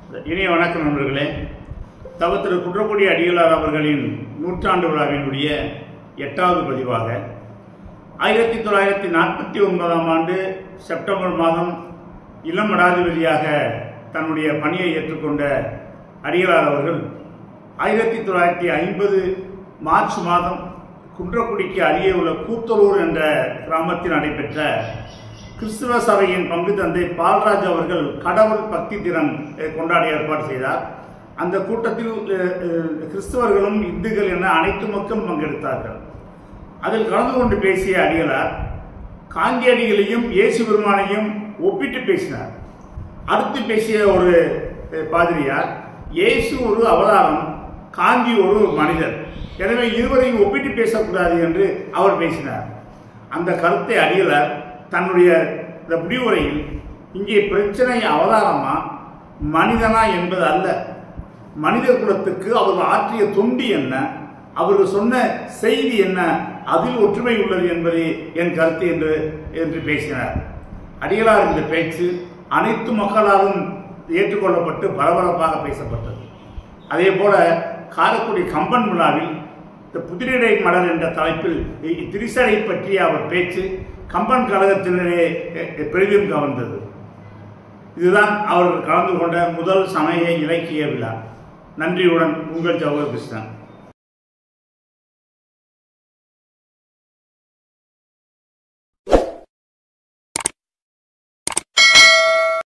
இனிய வணக்கம் நண்பர்களே. திரு குன்றக்குடி அடிகளார் அவர்களின் நூற்றாண்டு விழாவினுடைய 8வது பதிவாக 1949ஆம் ஆண்டு செப்டம்பர் மாதம் இளம் மடாதிபதியாக தன்னுடைய பணியை ஏற்றுக்கொண்ட அடிகளார் அவர்கள் 1950 மார்ச் மாதம் குன்றக்குடிக்கு அருகே உள்ள கூத்தலூர் என்ற கிராமத்தில் நடைபெற்ற கிறிஸ்துவ சபையின் பங்கு தந்தை பால்ராஜ் அவர்கள் கடவுள் பக்தி தினம் கொண்டாட ஏற்பாடு செய்தார். அந்த கூட்டத்தில் கிறிஸ்தவர்களும் இந்துக்கள் என அனைத்து மக்களும் பங்கெடுத்தார்கள். அதில் கலந்து கொண்டு பேசிய அடிகளார் காந்தியடிகளையும் இயேசு பெருமானையும் ஒப்பிட்டு பேசினார். அடுத்து பேசிய ஒரு பாதிரியார், இயேசு ஒரு அவதாரம், காந்தி ஒரு மனிதர், எனவே இருவரையும் ஒப்பிட்டு பேசக்கூடாது என்று அவர் பேசினார். அந்த கருத்தை அடிகளார் தன்னுடைய முடிவுரையில், இங்கே பிரச்சனை அவதாரமா மனிதனா என்பது அல்ல, மனித குலத்துக்கு அவர் ஆற்றிய தொண்டு என்ன, அவர்கள் சொன்ன செய்தி என்ன, அதில் ஒற்றுமை உள்ளது என்பது என் கருத்து என்று பேசினார். அடிகளார் இந்த பேச்சு அனைத்து மக்களாலும் ஏற்றுக்கொள்ளப்பட்டு பரபரப்பாக பேசப்பட்டது. அதே போல காரைக்குடி கம்பன் விழாவில் புதிரிடை மலர் என்ற தலைப்பில் திரிசடை பற்றிய அவர் பேச்சு கம்பன் கழகத்தினரே பெரிதும் கவர்ந்தது. இதுதான் அவர் கலந்து கொண்ட முதல் சமய இலக்கிய விழா. நன்றியுடன் உங்கள் ஜவஹர் கிருஷ்ணன்.